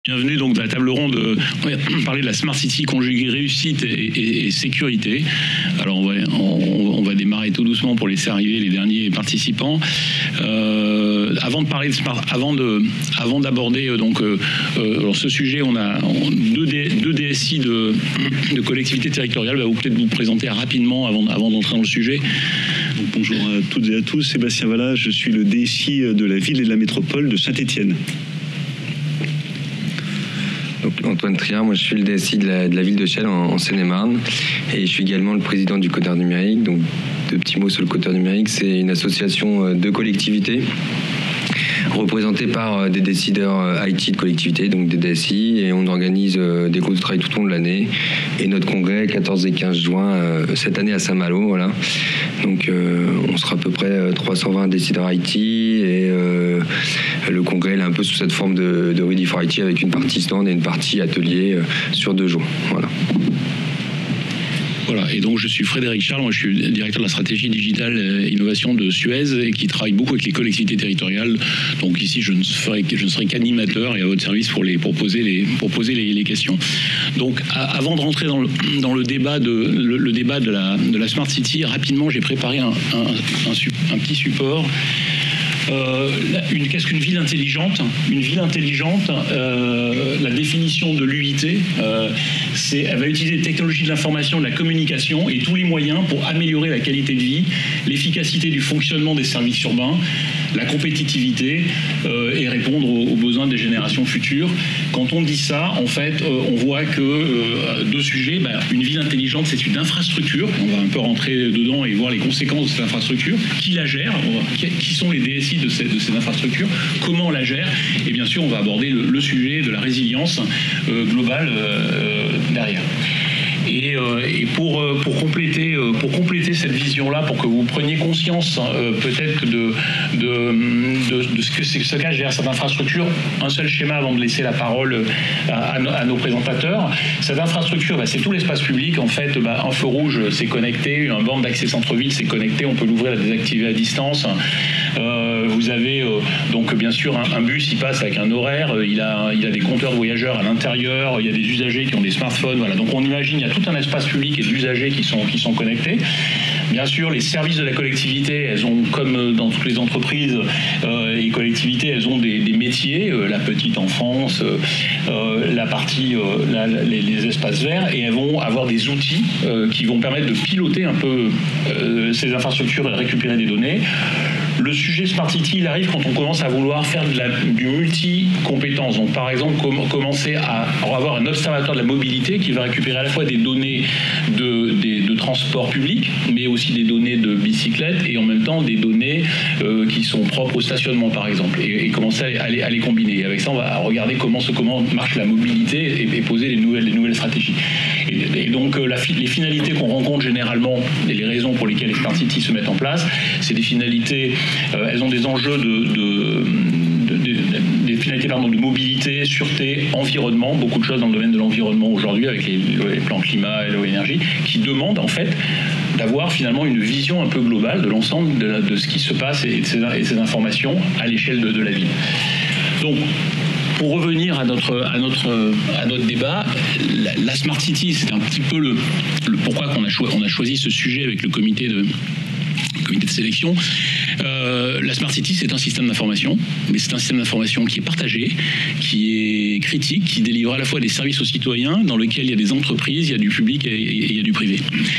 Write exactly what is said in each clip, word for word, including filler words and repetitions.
Bienvenue donc dans la table ronde. On va parler de la Smart City conjuguée réussite et, et, et sécurité. Alors on va, on, on va démarrer tout doucement pour laisser arriver les derniers participants. Euh, avant de parler de Smart, avant de, avant d'aborder donc euh, alors ce sujet, on a deux, deux D S I de, de collectivités territoriales. Bah, vous peut-être vous présenter rapidement avant, avant d'entrer dans le sujet. Donc, bonjour à toutes et à tous. Sébastien Vallat, je suis le D S I de la ville et de la métropole de Saint-Étienne. Donc, Antoine Triard, moi je suis le D S I de la, de la ville de Chelles en, en Seine-et-Marne et je suis également le président du Codeur numérique. Donc deux petits mots sur le Codeur numérique, c'est une association de collectivités représentée par des décideurs I T de collectivités, donc des D S I, et on organise des groupes de travail tout au long de l'année. Et notre congrès, quatorze et quinze juin, cette année à Saint-Malo, voilà. Donc euh, on sera à peu près trois cent vingt décideurs I T et euh, le congrès est un peu sous cette forme de, de Ready for I T avec une partie stand et une partie atelier euh, sur deux jours. Voilà. Voilà, et donc je suis Frédéric Charles, moi je suis directeur de la stratégie digitale et innovation de Suez et qui travaille beaucoup avec les collectivités territoriales. Donc ici je ne serai, je ne serai qu'animateur et à votre service pour, les, pour poser, les, pour poser les, les questions. Donc à, avant de rentrer dans le, dans le débat, de, le, le débat de, la, de la Smart City, rapidement j'ai préparé un, un, un, un petit support. Euh, une, qu'est-ce qu'une ville intelligente ? Une ville intelligente, euh, la définition de l'U I T, euh, c'est, elle va utiliser les technologies de l'information, de la communication et tous les moyens pour améliorer la qualité de vie, l'efficacité du fonctionnement des services urbains, la compétitivité euh, et répondre aux, aux besoins des générations futures. Quand on dit ça, en fait, euh, on voit que euh, deux sujets. Ben, une ville intelligente, c'est une infrastructure. On va un peu rentrer dedans et voir les conséquences de cette infrastructure. Qui la gère ? Qui, qui sont les D S I de ces, de ces infrastructures, comment on la gère, et bien sûr on va aborder le, le sujet de la résilience euh, globale euh, derrière. Et, euh, et pour, euh, pour, compléter, euh, pour compléter cette vision-là, pour que vous preniez conscience euh, peut-être de, de, de, de ce que c'est ce cache derrière cette infrastructure, un seul schéma avant de laisser la parole à, à, nos, à nos présentateurs. Cette infrastructure, bah, c'est tout l'espace public. En fait, bah, un feu rouge, c'est connecté, un borne d'accès centre-ville, c'est connecté, on peut l'ouvrir et la désactiver à distance. Euh, vous avez euh, donc bien sûr un, un bus, il passe avec un horaire, il a, il a des compteurs de voyageurs à l'intérieur, il y a des usagers qui ont des smartphones. Voilà. Donc on imagine, il y a tout un espace public et d'usagers qui sont, qui sont connectés. Bien sûr, les services de la collectivité, elles ont, comme dans toutes les entreprises euh, et collectivités, elles ont des, des métiers, euh, la petite enfance, euh, la partie, euh, la, les, les espaces verts, et elles vont avoir des outils euh, qui vont permettre de piloter un peu euh, ces infrastructures et récupérer des données. Le sujet Smart City, il arrive quand on commence à vouloir faire de la, du multi-compétence. Donc, par exemple, com- commencer à avoir un observatoire de la mobilité qui va récupérer à la fois des données de, des, de transport public, mais aussi des données de bicyclette et en même temps des données euh, qui sont propres au stationnement, par exemple, et, et commencer à les, à, les, à les combiner. Et avec ça, on va regarder comment, ce, comment marche la mobilité et, et poser les nouvelles, les nouvelles stratégies. Et, et donc, la, les finalités qu'on rencontre généralement et les raisons pour lesquelles les Smart Cities se mettent en place, c'est des finalités. Euh, elles ont des enjeux de, de, de, de, de des finalités pardon, de mobilité, sûreté, environnement, beaucoup de choses dans le domaine de l'environnement aujourd'hui avec les, les plans climat et l'énergie, qui demandent en fait d'avoir finalement une vision un peu globale de l'ensemble de, de ce qui se passe et de ces, et de ces informations à l'échelle de, de la ville. Donc, pour revenir à notre, à notre, à notre débat, la, la Smart City, c'est un petit peu le, le pourquoi qu'on a, cho- on a choisi ce sujet avec le comité de comité de sélection. Euh, la Smart City, c'est un système d'information, mais c'est un système d'information qui est partagé, qui est critique, qui délivre à la fois des services aux citoyens, dans lequel il y a des entreprises, il y a du public et, et il y a du privé.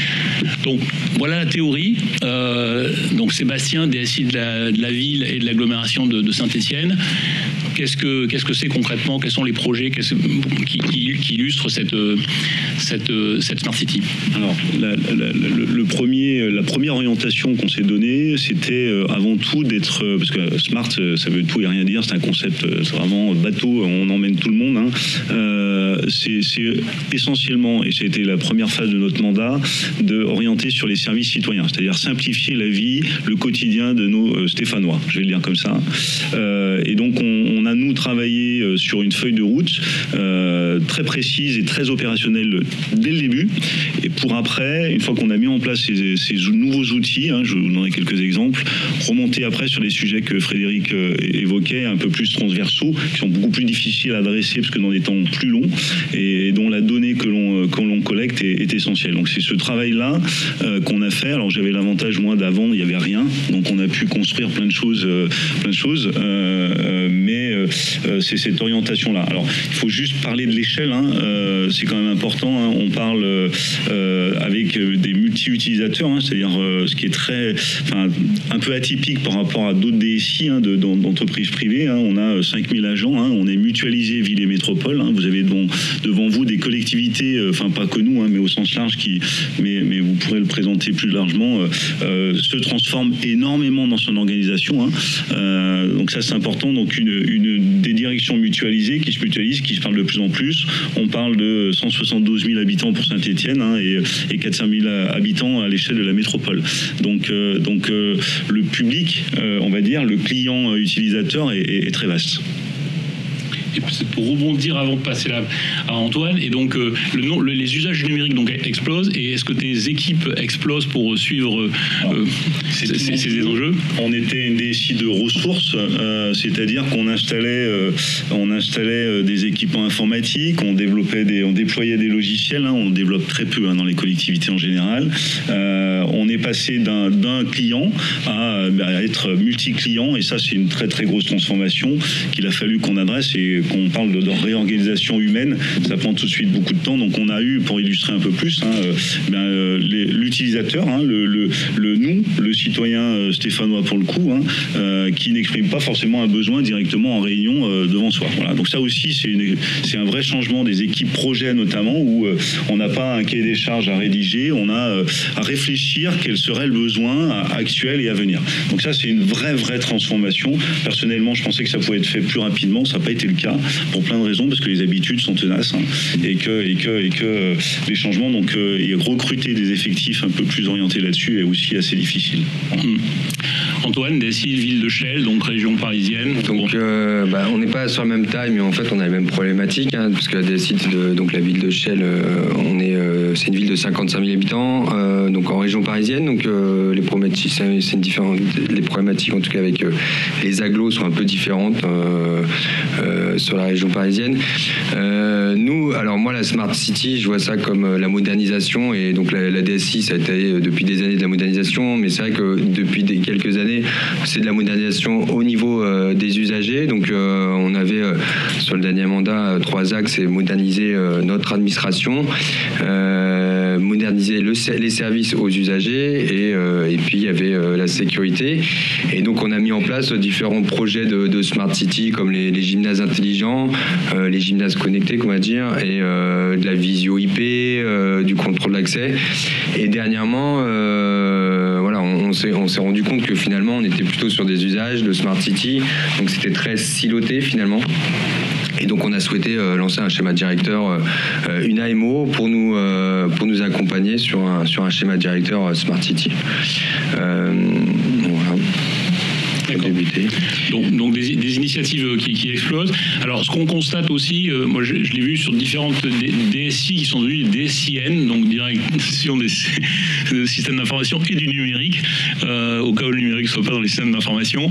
Donc, voilà la théorie. Euh, donc, Sébastien, D S I de la, de la ville et de l'agglomération de, de Saint-Étienne. Qu'est-ce que, qu'est-ce que c'est concrètement ? Quels sont les projets qui, qui, qui illustrent cette, cette, cette Smart City ? Alors, la, la, la, le, le premier, la première orientation qu'on s'est donnée, c'était avant tout d'être... Parce que Smart, ça veut tout et rien dire, c'est un concept, c'est vraiment bateau, on emmène tout le monde. Hein. Euh, c'est, c'est essentiellement, et c'était la première phase de notre mandat, d'orienter orienté sur les services citoyens, c'est-à-dire simplifier la vie, le quotidien de nos euh, Stéphanois, je vais le dire comme ça. Euh, et donc on, on a nous travaillé euh, sur une feuille de route euh, très précise et très opérationnelle dès le début, et pour après, une fois qu'on a mis en place ces, ces nouveaux outils, hein, je vous donnerai quelques exemples, remonter après sur les sujets que Frédéric euh, évoquait, un peu plus transversaux, qui sont beaucoup plus difficiles à adresser parce que dans des temps plus longs, et dont la donnée que l'on que l'on collecte est, est essentielle. Donc c'est ce travail-là euh, qu'on a fait. Alors j'avais l'avantage, moi, d'avant, il n'y avait rien, donc on a pu construire plein de choses, euh, plein de choses, euh, euh, mais euh, c'est cette orientation-là. Alors il faut juste parler de l'échelle, hein, euh, c'est quand même important, hein. On parle euh, avec des multi-utilisateurs, hein, c'est-à-dire euh, ce qui est très, enfin, un peu atypique par rapport à d'autres D S I, hein, de, d'entreprises privées, hein. On a cinq mille agents, hein, on est mutualisé ville et métropole, hein. Vous avez devant, devant vous des collectivités, euh, enfin pas que nous, hein, mais au sens large, qui, mais, mais vous pourrez le présenter plus largement, euh, euh, se transforme énormément dans son organisation, hein. Euh, donc ça c'est important. Donc une, une, des directions mutualisées qui se mutualisent, qui se parlent de plus en plus. On parle de cent soixante-douze mille habitants pour Saint-Étienne, hein, et, et quatre cent mille habitants à l'échelle de la métropole. Donc, euh, donc euh, le public, euh, on va dire, le client euh, utilisateur est, est, est très vaste. Et peut-être pour rebondir avant de passer là à Antoine, et donc euh, le nom, le, les usages numériques donc explosent, et est-ce que tes équipes explosent pour suivre euh, ces, ces, ces enjeux? On était une D S I de ressources, euh, c'est-à-dire qu'on installait, euh, on installait euh, des équipements informatiques, on développait des, on déployait des logiciels, hein, on développe très peu, hein, dans les collectivités en général. Euh, on est passé d'un, d'un client à, à être multi-client, et ça c'est une très très grosse transformation qu'il a fallu qu'on adresse. Et qu'on parle de, de réorganisation humaine, ça prend tout de suite beaucoup de temps. Donc on a eu, pour illustrer un peu plus, hein, euh, ben, euh, les, l'utilisateur, hein, le, le, le nous, le citoyen euh, stéphanois pour le coup, hein, euh, qui n'exprime pas forcément un besoin directement en réunion euh, devant soi. Voilà. Donc ça aussi, c'est, une, c'est un vrai changement des équipes projets notamment, où euh, on n'a pas un cahier des charges à rédiger, on a euh, à réfléchir quel serait le besoin actuel et à venir. Donc ça, c'est une vraie, vraie transformation. Personnellement, je pensais que ça pouvait être fait plus rapidement, ça n'a pas été le cas, pour plein de raisons, parce que les habitudes sont tenaces, hein, et que, et que, et que euh, les changements, donc, euh, et recruter des effectifs un peu plus orientés là-dessus est aussi assez difficile. Voilà. Mmh. Antoine, D S I, ville de Chelles, donc région parisienne. Donc, euh, bah, on n'est pas sur la même taille, mais en fait, on a les mêmes problématiques, hein, parce que la D S I de donc la ville de Chelles, euh, on est, euh, c'est une ville de cinquante-cinq mille habitants, euh, donc en région parisienne. Donc, euh, les problématiques, c'est, c'est une différente, les problématiques, en tout cas avec euh, les agglos, sont un peu différentes euh, euh, sur la région parisienne. Euh, nous, alors moi, la Smart City, je vois ça comme la modernisation, et donc la, la D S I, ça a été depuis des années de la modernisation, mais c'est vrai que depuis des, quelques années, c'est de la modernisation au niveau euh, des usagers. Donc euh, on avait euh, sur le dernier mandat euh, trois axes: et moderniser euh, notre administration, euh, moderniser le, les services aux usagers, et, euh, et puis il y avait euh, la sécurité. Et donc on a mis en place différents projets de, de Smart City, comme les, les gymnases intelligents, euh, les gymnases connectés, comment dire, et euh, de la visio I P, euh, du contrôle d'accès. Et dernièrement, euh, voilà, on, on, s'est, on s'est rendu compte que finalement on était plutôt sur des usages de Smart City, donc c'était très siloté finalement. Et donc on a souhaité euh, lancer un schéma directeur, euh, une A M O, pour nous, euh, pour nous accompagner sur un, sur un schéma directeur euh, Smart City. Euh, voilà. D'accord. Donc, donc des, des initiatives qui, qui explosent. Alors, ce qu'on constate aussi, euh, moi je, je l'ai vu sur différentes D S I qui sont devenues des D S I N, donc direction des, des systèmes d'information et du numérique, euh, au cas où le numérique ne soit pas dans les systèmes d'information.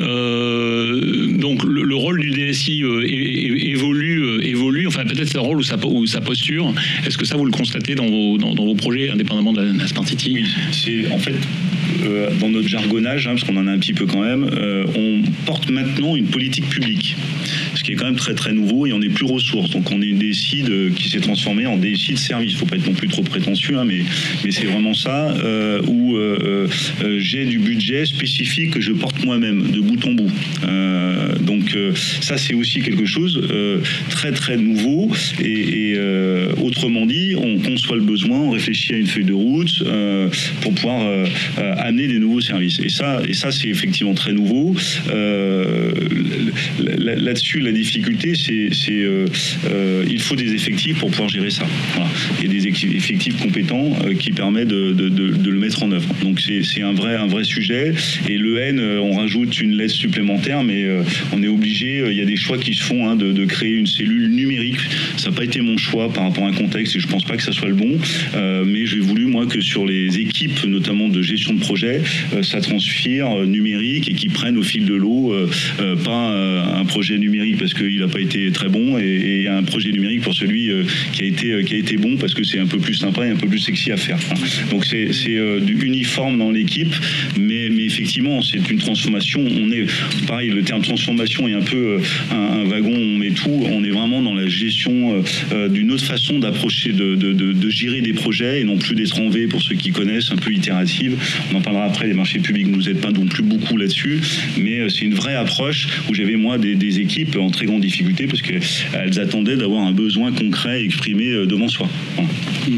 Euh, donc, le, le rôle du D S I euh, é, é, évolue, euh, évolue, enfin peut-être sa rôle ou sa, ou sa posture. Est-ce que ça, vous le constatez dans vos, dans, dans vos projets, indépendamment de la, de la Smart City? Oui, c'est en fait, euh, dans notre jargonnage, hein, parce qu'on en a un petit peu quand même, Euh, on porte maintenant une politique publique, ce qui est quand même très très nouveau, et on n'est plus ressources. Donc on est une D S I de, qui s'est transformée en D S I de service. Il ne faut pas être non plus trop prétentieux, hein, mais, mais c'est vraiment ça, euh, où euh, euh, j'ai du budget spécifique que je porte moi-même, de bout en bout. Euh, donc euh, ça, c'est aussi quelque chose euh, très très nouveau, et, et euh, autrement dit, on conçoit le besoin, on réfléchit à une feuille de route euh, pour pouvoir euh, euh, amener des nouveaux services. Et ça, et ça c'est effectivement très nouveau. Euh, là-dessus, la difficulté, c'est, c'est euh, euh, il faut des effectifs pour pouvoir gérer ça. Voilà. Et des effectifs compétents euh, qui permettent de, de, de, de le mettre en œuvre. Donc c'est, c'est un vrai, un vrai sujet. Et le N, on rajoute une lettre supplémentaire, mais euh, on est obligé. Il y a des choix qui se font hein, de, de créer une cellule numérique. Ça n'a pas été mon choix par rapport à un contexte, et je pense pas que ça soit le bon. Euh, mais j'ai voulu moi que sur les équipes, notamment de gestion de projet, euh, ça transfère euh, numérique et qu'ils prennent au fil de l'eau, euh, euh, pas euh, un projet numérique parce qu'il n'a pas été très bon et, et un projet numérique pour celui euh, qui a été euh, qui a été bon parce que c'est un peu plus sympa et un peu plus sexy à faire. Enfin, donc c'est, c'est euh, uniforme dans l'équipe, mais, mais effectivement c'est une transformation. On est pareil, le terme transformation est un peu euh, un, un wagon, on met tout. On est vraiment dans la gestion euh, d'une autre façon d'approcher, de, de, de, de gérer des projets et non plus d'être en V pour ceux qui connaissent, un peu itérative. On en parlera après. Les marchés publics nous aident pas non plus beaucoup là-dessus, mais euh, c'est une vraie approche où j'avais moi des, des équipes en très grande difficulté parce qu'elles attendaient d'avoir un besoin concret exprimé euh, devant soi. Voilà.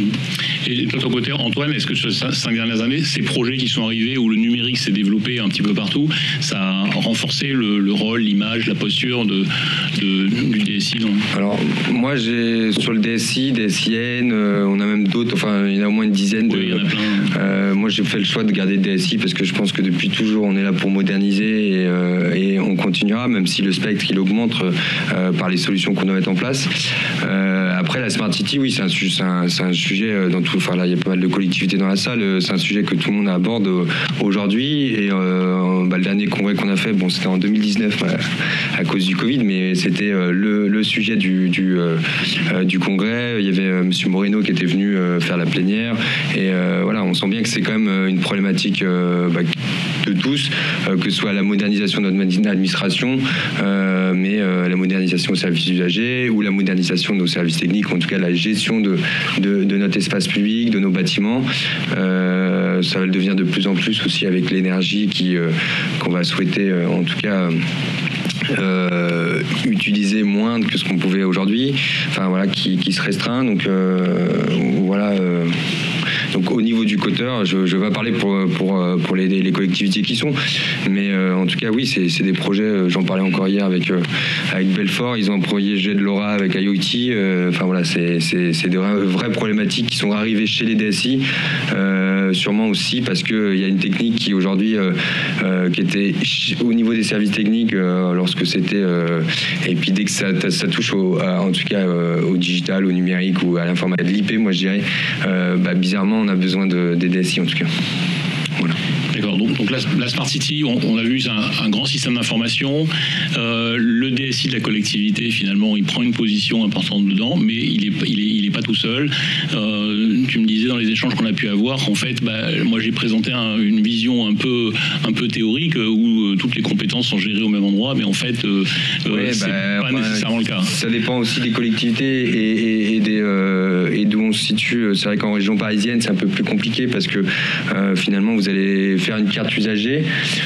Et de ton côté, Antoine, est-ce que ces cinq dernières années, ces projets qui sont arrivés où le numérique s'est développé un petit peu partout, ça a renforcé le, le rôle, l'image, la posture de, de, du D S I donc? Alors, moi, j'ai sur le D S I, D S I N, euh, on a même d'autres, enfin, il y en a au moins une dizaine. Oui, de, il y en a plein. Euh, moi, j'ai fait le choix de garder le D S I parce que je pense que depuis toujours, on est là pour moderniser et, euh, et on continuera, même si le spectre, il augmente euh, par les solutions qu'on doit mettre en place. Euh, après, la Smart City, oui, c'est un, c'est un, c'est un sujet dans tout. Enfin, là, il y a pas mal de collectivités dans la salle. C'est un sujet que tout le monde aborde aujourd'hui. Et euh, bah, le dernier congrès qu'on a fait, bon, c'était en deux mille dix-neuf bah, à cause du Covid, mais c'était euh, le, le sujet du, du, euh, du congrès. Il y avait euh, M. Moreno qui était venu euh, faire la plénière. Et euh, voilà, on sent bien que c'est quand même une problématique euh, bah, de tous, euh, que ce soit la modernisation de notre administration, euh, mais euh, la modernisation au service usagers ou la modernisation de nos services techniques, en tout cas la gestion de, de, de notre espace public, de nos bâtiments. Euh, ça va le devenir de plus en plus aussi avec l'énergie qui, euh, qu'on va souhaiter, euh, en tout cas, euh, utiliser moins que ce qu'on pouvait aujourd'hui. Enfin voilà, qui, qui se restreint. Donc euh, voilà. Euh, Donc au niveau du coteur, je, je vais parler pour, pour, pour les, les collectivités qui sont, mais euh, en tout cas oui, c'est, c'est des projets, j'en parlais encore hier avec, euh, avec Belfort, ils ont un projet de LoRa avec IoT, euh, enfin voilà, c'est, c'est, c'est des vraies, vraies problématiques qui sont arrivées chez les D S I, euh, sûrement aussi parce qu'il y a une technique qui aujourd'hui, euh, euh, qui était au niveau des services techniques, euh, lorsque c'était, euh, et puis dès que ça, ça touche au, à, en tout cas euh, au digital, au numérique ou à l'informatique, l'I P, moi je dirais, euh, bah, bizarrement, on a besoin de, des D S I en tout cas. Voilà. D'accord, donc, donc la, la Smart City, on, on a vu, c'est un, un grand système d'information. Euh, le D S I de la collectivité, finalement, il prend une position importante dedans, mais il n'est il est, il est pas tout seul. Euh, tu me disais dans les échanges qu'on a pu avoir, en fait, bah, moi j'ai présenté un, une vision un peu, un peu théorique où euh, toutes les compétences sont gérées au même endroit, mais en fait, euh, ouais, c'est bah, pas enfin, nécessairement le cas. Ça dépend aussi des collectivités et, et, et, des, euh, et d'où on se situe. C'est vrai qu'en région parisienne, c'est un peu plus compliqué parce que euh, finalement, vous allez faire une carte usager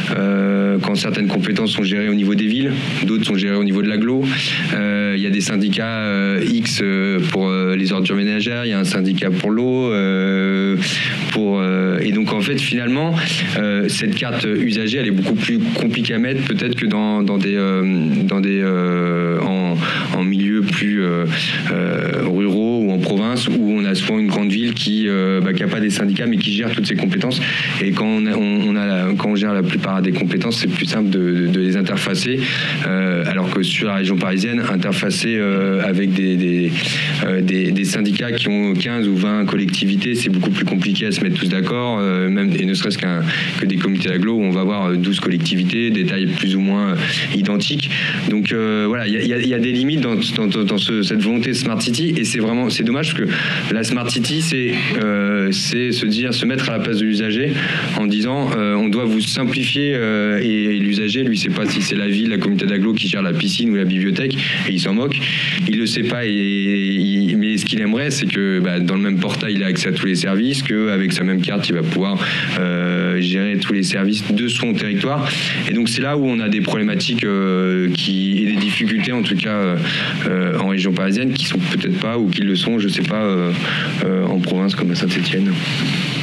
euh, quand certaines compétences sont gérées au niveau des villes, d'autres sont gérées au niveau de l'agglo. Il euh, y a des syndicats euh, X euh, pour euh, les ordures ménagères, il y a un syndicat pour l'eau, euh, pour euh, et donc en fait finalement euh, cette carte usagée elle est beaucoup plus compliquée à mettre peut-être que dans, dans des euh, dans des euh, en, en milieu plus euh, euh, ruraux ou en province où on a souvent une grande ville qui euh, bah, qui a pas des syndicats mais qui gère toutes ces compétences et quand on a, on, on a la, quand on gère la plupart des compétences c'est plus simple de, de, de les interfacer euh, alors que sur la région parisienne interfacer euh, avec des des, euh, des des syndicats qui ont quinze ou vingt collectivités c'est beaucoup plus compliqué à se mettre tous d'accord euh, même et ne serait-ce qu'un que des comités d'agglo où on va avoir douze collectivités des tailles plus ou moins identiques donc euh, voilà il y, y, y a des limites dans, dans, dans ce, cette volonté de Smart City et c'est vraiment c'est dommage parce que la Smart City c'est euh, c'est se dire se mettre à la place de l'usager en disant euh, on doit vous simplifier euh, et, et l'usager lui sait pas si c'est la ville la communauté d'agglo qui gère la piscine ou la bibliothèque et il s'en moque il le sait pas et, et il, mais ce qu'il aimerait c'est que bah, dans le même portail il a accès à tous les services qu'avec sa même carte il va pouvoir euh, gérer tous les services de son territoire et donc c'est là où on a des problématiques euh, qui, et des difficultés en tout cas euh, en région parisienne qui sont peut-être pas ou qui le sont je sais pas euh, euh, en province comme à Saint-Étienne.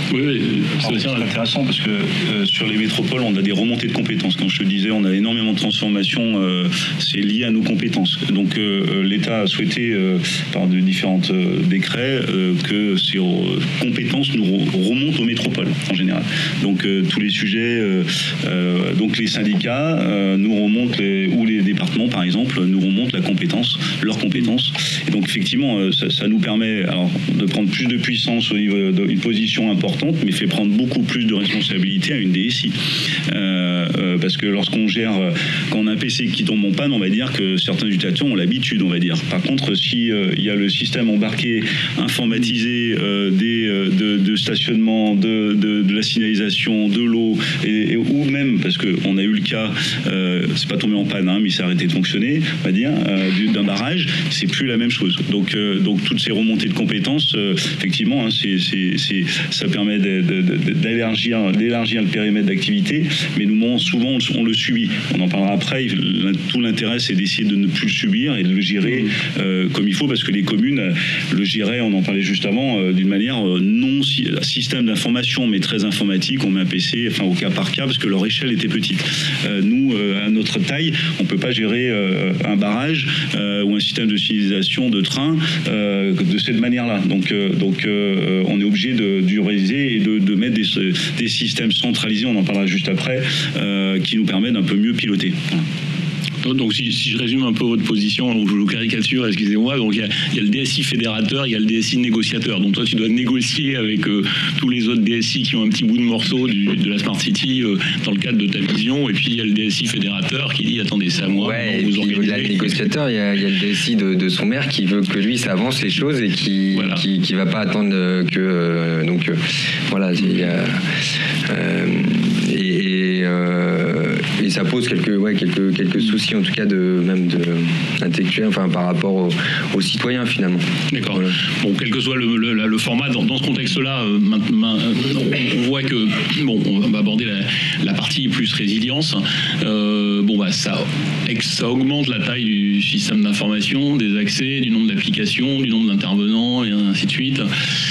Oui, oui, c'est intéressant parce que euh, sur les métropoles, on a des remontées de compétences. Comme je te disais, on a énormément de transformations, euh, c'est lié à nos compétences. Donc euh, l'État a souhaité, euh, par de différents euh, décrets, euh, que ces euh, compétences nous remontent aux métropoles en général. Donc euh, tous les sujets, euh, euh, donc les syndicats euh, nous remontent, les, ou les départements par exemple, nous remontent la compétence, leurs compétences. Et donc effectivement, euh, ça, ça nous permet alors, de prendre plus de puissance au niveau d'une position importante, mais fait prendre beaucoup plus de responsabilité à une D S I. Euh, euh, parce que lorsqu'on gère, quand on a un P C qui tombe en panne, on va dire que certains utilisateurs ont l'habitude, on va dire. Par contre, si euh, il y a le système embarqué, informatisé euh, des, euh, de, de stationnement, de, de, de la signalisation, de l'eau, et, et, ou même, parce qu'on a eu le cas, euh, c'est pas tombé en panne, hein, mais ça a arrêté de fonctionner, on va dire, euh, d'un barrage, c'est plus la même chose. Donc, euh, donc toutes ces remontées de compétences, euh, effectivement, hein, c'est, c'est, c'est, ça permet de, de, de, d'élargir, d'élargir le périmètre d'activité, mais nous, souvent, on le subit. On en parlera après. Tout l'intérêt, c'est d'essayer de ne plus le subir et de le gérer euh, comme il faut, parce que les communes le géraient, on en parlait juste avant, euh, d'une manière non système d'information, mais très informatique. On met un P C, enfin au cas par cas, parce que leur échelle était petite. Euh, nous, euh, à notre taille, on peut pas gérer euh, un barrage euh, ou un système de signalisation de train euh, de cette manière-là. Donc, euh, donc euh, on est obligé de d'uriser et de, de mettre des, des systèmes centralisés, on en parlera juste après, euh, qui nous permettent d'un peu mieux piloter. Voilà. Donc si, si je résume un peu votre position, donc je vous caricature, excusez-moi, donc il y, a, il y a le D S I fédérateur, il y a le D S I négociateur. Donc toi tu dois négocier avec euh, tous les autres D S I qui ont un petit bout de morceau du, de la Smart City euh, dans le cadre de ta vision, et puis il y a le D S I fédérateur qui dit attendez c'est à moi, ouais, vous et puis organisez. Au-delà du négociateur, il y, a, il y a le D S I de, de son maire qui veut que lui ça avance les choses et qui voilà. qui, qui va pas attendre que euh, donc euh, voilà il y a euh, et, et, euh, et ça pose quelques ouais quelques quelques soucis en tout cas de même de intellectuel, enfin par rapport aux, aux citoyens finalement. D'accord. Voilà. Bon, quel que soit le, le, le format, dans, dans ce contexte-là, euh, maintenant, on voit que bon, on va aborder la, la partie plus résilience. Euh, bon, bah ça, ça augmente la taille du système d'information, des accès, du nombre d'applications, du nombre d'intervenants et ainsi de suite.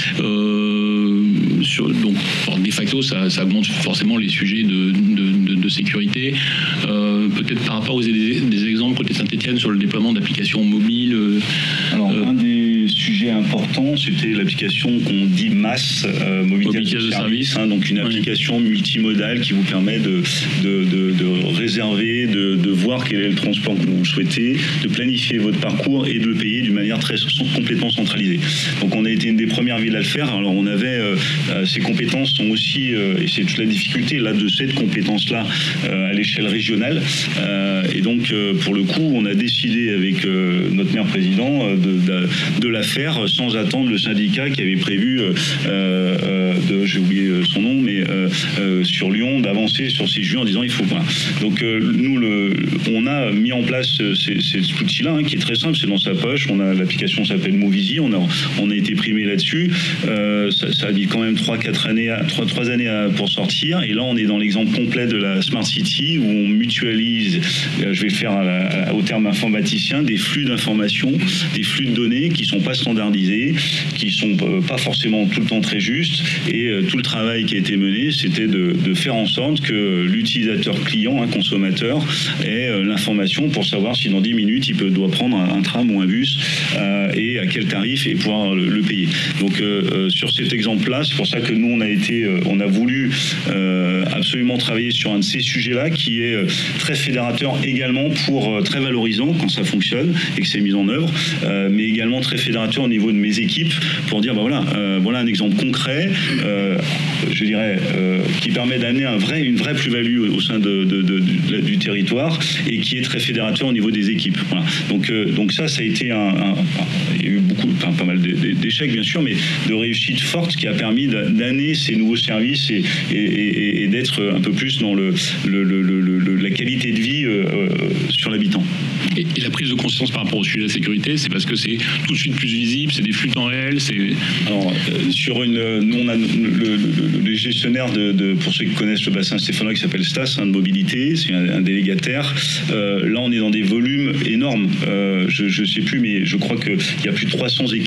Euh, sur, donc, de facto, ça, ça augmente forcément les sujets de, de, de, de sécurité. Euh, peut-être par rapport aux des, des exemples côté Saint-Etienne sur le déploiement d'applications mobiles. Euh, Alors, euh, un des sujets importants, c'était l'application qu'on dit M A S, euh, mobilité, mobilité de, de service, service. Hein, donc une application oui. multimodale qui vous permet de, de, de, de réserver, de, de voir quel est le transport que vous souhaitez, de planifier votre parcours et de le payer d'une manière très complètement centralisée. Donc on a été une des premières villes à le faire. Alors on avait euh, ces compétences sont aussi, euh, et c'est toute la difficulté là de cette compétence-là euh, à l'échelle régionale. Euh, et donc euh, pour le coup, on a décidé avec euh, notre maire président euh, de, de, de la faire sans attendre le syndicat qui avait prévu, euh, euh, de, j'ai oublié son nom, mais euh, euh, sur Lyon, d'avancer sur ces jeux en disant il faut. Voilà. Donc euh, nous, le, on a mis en place ces, ces outils-là hein, qui est très simple, c'est dans sa poche. On a l'application s'appelle Movizy, on a on a été primé là-dessus. Euh, ça, ça a dit quand même trois quatre années, trois années à, pour sortir. Et là, on est dans l'exemple complet de la Smart City où on mutualise. Euh, je vais le faire à la, à, au terme informaticien, des flux d'informations, des flux de données qui sont pas standardisés, qui sont euh, pas forcément tout le temps très justes. Et euh, tout le travail qui a été mené, c'était de, de faire en sorte que l'utilisateur client, un consommateur, ait euh, l'information pour savoir si dans dix minutes il peut, doit prendre un, un tram ou un bus euh, et à quel tarif et pouvoir le, le payer. Donc euh, euh, sur cet exemple-là, c'est pour ça que nous on a été, euh, on a voulu euh, absolument travailler sur un de ces sujets-là qui est euh, très fédérateur également pour euh, très valorisant quand ça fonctionne et que c'est mis en œuvre, euh, mais également très fédérateur au niveau de mes équipes pour dire bah voilà, euh, voilà un exemple concret, euh, je dirais, euh, qui permet d'amener un vrai, une vraie plus-value au sein de, de, de, de, du territoire et qui est très fédérateur au niveau des équipes. Voilà. Donc, euh, donc ça, ça a été un, un, un il y a eu beaucoup, enfin, pas mal d'échecs bien sûr, mais de réussite forte qui a permis d'amener ces nouveaux services et, et, et, et d'être un peu plus dans le, le, le, le, le, la qualité de vie euh, sur l'habitant. Et, et la prise de conscience par rapport au sujet de la sécurité, c'est parce que c'est tout de suite plus visible, c'est des flux temps réel, c'est... Alors, euh, sur une... Nous, on a le, le, le, le gestionnaire, de, de, pour ceux qui connaissent le bassin stéphanois, qui s'appelle Stas, hein, de mobilité, c'est un, un délégataire. Euh, là, on est dans des volumes énormes. Euh, je ne sais plus, mais je crois qu'il y a plus de trois cents équipes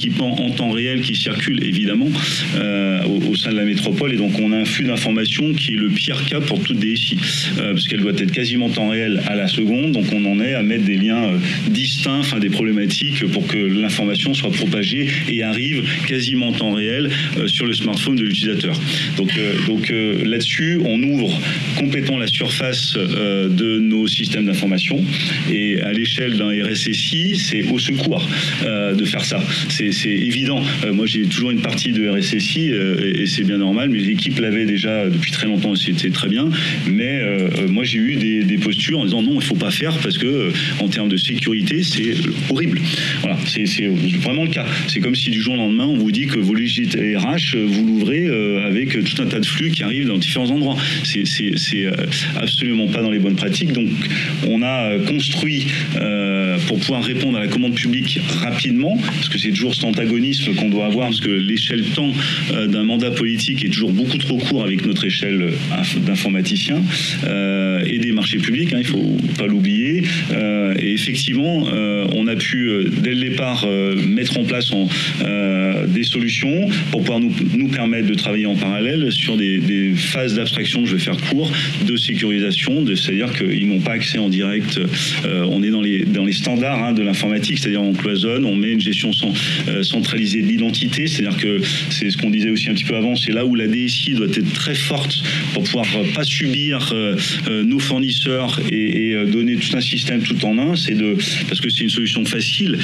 équipements en temps réel qui circulent, évidemment, euh, au, au sein de la métropole. Et donc, on a un flux d'informations qui est le pire cas pour toute D S I, euh, parce qu'elle doit être quasiment en temps réel à la seconde. Donc, on en est à mettre des liens euh, distincts, enfin, des problématiques pour que l'information soit propagée et arrive quasiment en temps réel euh, sur le smartphone de l'utilisateur. Donc, euh, donc euh, là-dessus, on ouvre complètement la surface euh, de nos systèmes d'information. Et à l'échelle d'un R S S I, c'est au secours euh, de faire ça. C'est évident. Euh, moi, j'ai toujours une partie de R S S I euh, et, et c'est bien normal. Mes équipes l'avaient déjà depuis très longtemps, c'était très bien. Mais euh, moi, j'ai eu des, des postures en disant non, il ne faut pas faire parce que euh, en termes de sécurité, c'est horrible. Voilà, c'est vraiment le cas. C'est comme si du jour au lendemain, on vous dit que vos logiciels R H, vous l'ouvrez euh, avec tout un tas de flux qui arrivent dans différents endroits. C'est euh, absolument pas dans les bonnes pratiques. Donc, on a construit euh, pour pouvoir répondre à la commande publique rapidement, parce que c'est toujours cet antagonisme qu'on doit avoir, parce que l'échelle temps euh, d'un mandat politique est toujours beaucoup trop court avec notre échelle d'informaticiens euh, et des marchés publics, hein, il ne faut pas l'oublier. Euh, et effectivement, euh, on a pu, euh, dès le départ, euh, mettre en place en, euh, des solutions pour pouvoir nous, nous permettre de travailler en parallèle sur des, des phases d'abstraction, je vais faire court, de sécurisation, c'est-à-dire qu'ils n'ont pas accès en direct. Euh, on est dans les, dans les standards hein, de l'informatique, c'est-à-dire on cloisonne, on met une gestion sans, euh, centralisée de l'identité, c'est-à-dire que c'est ce qu'on disait aussi un petit peu avant, c'est là où la D S I doit être très forte pour pouvoir euh, pas subir euh, euh, nos fournisseurs et, et euh, donner tout un système tout en un, c'est de, parce que c'est une solution facile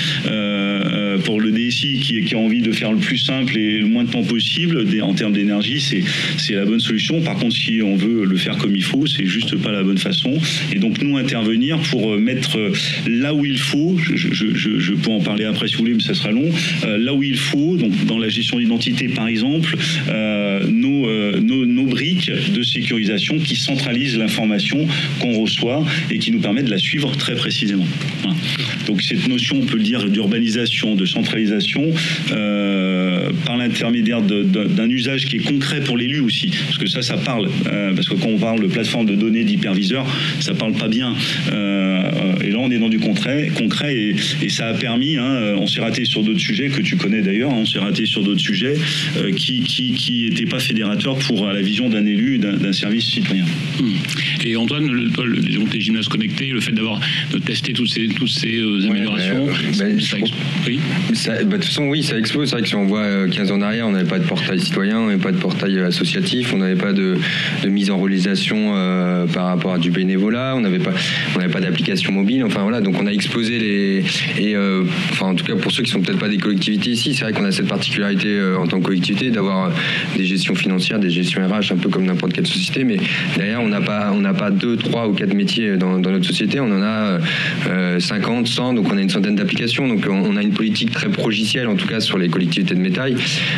euh, pour le D S I qui, qui a envie de faire le plus simple et le moins de temps possible des, en termes d'énergie, c'est la bonne solution. Par contre, si on veut le faire comme il faut, c'est juste pas la bonne façon. Et donc nous intervenir pour mettre là où il faut, je, je, je, je peux en parler après si vous voulez, mais ça sera long, euh, là où il faut, donc dans la gestion d'identité par exemple, euh, nos, euh, nos, nos briques de sécurisation qui centralisent l'information qu'on reçoit et qui nous permettent de la suivre très précisément. Voilà. Donc cette notion, on peut le dire, d'urbanisation, de centralisation, euh, par l'intermédiaire d'un usage qui est concret pour l'élu aussi, parce que ça, ça parle, euh, parce que quand on parle de plateforme de données d'hyperviseur, ça parle pas bien. Euh, et là, on est dans du concret, concret et, et ça a permis, hein, on s'est raté sur d'autres sujets que tu connais d'ailleurs, hein, on s'est raté sur d'autres sujets euh, qui qui qui étaient pas fédérateurs pour la vision d'un élu, d'un service citoyen. Et Antoine, le, toi, le, les gymnases connectés, le fait d'avoir de tester toutes ces toutes ces euh, améliorations, ouais, bah, bah, ça, ça oui. Ça, bah, de toute façon, oui, ça explose. C'est vrai que si on voit quinze ans en arrière, on n'avait pas de portail citoyen, on n'avait pas de portail associatif, on n'avait pas de, de mise en relation euh, par rapport à du bénévolat, on n'avait pas, on n'avait pas d'application mobile. Enfin voilà, donc on a explosé les et euh, enfin en tout cas pour ceux qui sont peut-être pas des collectivités ici, c'est vrai qu'on a cette particularité euh, en tant que collectivité d'avoir des gestions financières, des gestions R H un peu comme n'importe quelle société, mais derrière on n'a pas on n'a pas deux, trois ou quatre métiers dans, dans notre société, on en a euh, cinquante, cent, donc on a une centaine d'applications, donc on, on a une politique très progicielle en tout cas sur les collectivités de métail.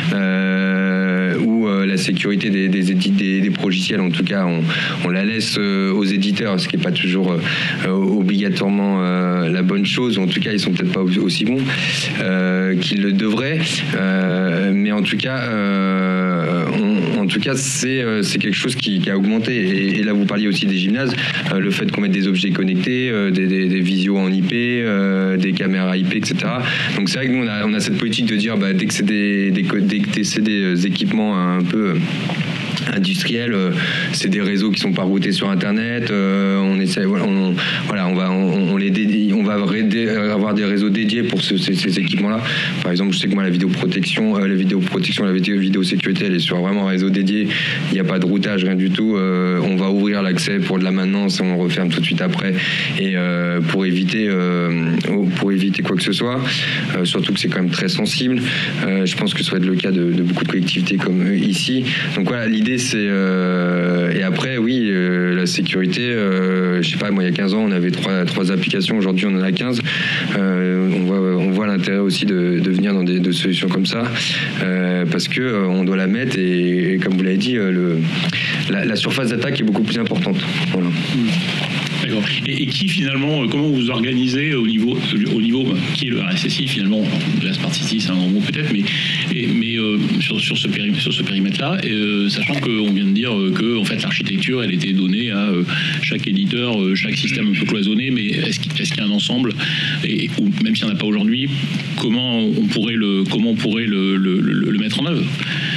Euh, où euh, la sécurité des, des, des, des progiciels, en tout cas, on, on la laisse euh, aux éditeurs, ce qui n'est pas toujours euh, obligatoirement euh, la bonne chose, ou en tout cas, ils sont peut-être pas aussi bons euh, qu'ils le devraient. Euh, mais en tout cas, euh, on, en tout cas, c'est euh, c'est quelque chose qui, qui a augmenté. Et, et là, vous parliez aussi des gymnases, euh, le fait qu'on mette des objets connectés, euh, des, des, des visios en I P, euh, des caméras I P, et cetera. Donc c'est vrai que nous, on a, on a cette politique de dire, bah, dès que c'est des, des, dès que c'est des équipements un peu industriels, c'est des réseaux qui sont pas routés sur Internet. Euh, on essaie, voilà, on, voilà, on va, on, on les dédie, on va avoir des réseaux dédiés pour ce, ces, ces équipements-là. Par exemple, je sais que moi, la vidéoprotection, euh, la vidéoprotection, la vidéo, vidéosécurité, elle est sur vraiment un réseau dédié. Il n'y a pas de routage, rien du tout. Euh, on va ouvrir l'accès pour de la maintenance, et on referme tout de suite après, et euh, pour éviter, euh, pour éviter quoi que ce soit. Euh, surtout que c'est quand même très sensible. Euh, je pense que ce va être le cas de, de beaucoup de collectivités comme eux ici. Donc voilà, l'idée c'est euh, et après oui euh, la sécurité, euh, je sais pas, moi il y a quinze ans on avait trois, trois applications, aujourd'hui on en a quinze. Euh, on voit, on voit l'intérêt aussi de, de venir dans des de solutions comme ça, euh, parce que euh, on doit la mettre et, et comme vous l'avez dit, euh, le, la, la surface d'attaque est beaucoup plus importante. Voilà. D'accord. Et, et qui finalement, comment vous organisez au niveau, au niveau qui est le R S S I finalement, la Smart City c'est un grand mot peut-être, mais, et, mais euh, sur, sur ce périmètre, sur ce périmètre-là, euh, sachant qu'on vient de dire que en fait l'architecture elle était donnée à euh, chaque éditeur, euh, chaque système un peu cloisonné, mais est-ce qu'il, est-ce qu'il y a un ensemble, et, ou même s'il n'y en a pas aujourd'hui, comment on pourrait le, comment on pourrait le, le, le, le mettre en œuvre?